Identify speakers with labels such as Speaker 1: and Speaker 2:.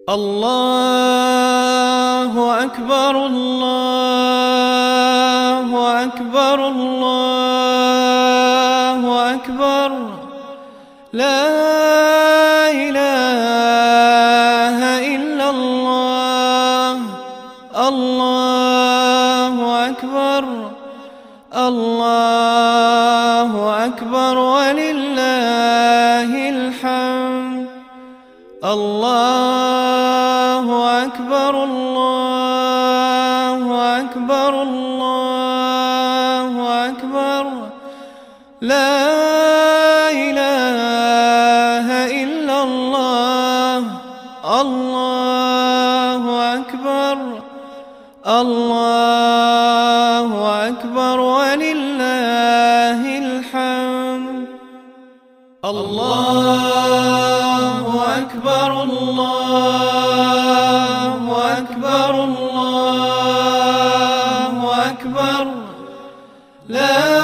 Speaker 1: الله أكبر الله أكبر الله أكبر لا إله إلا الله الله أكبر الله أكبر ولله الحمد الله أكبر الله أكبر الله أكبر لا إله إلا الله الله أكبر الله أكبر ولله الحمد الله أكبر الله أكبر الله أكبر لا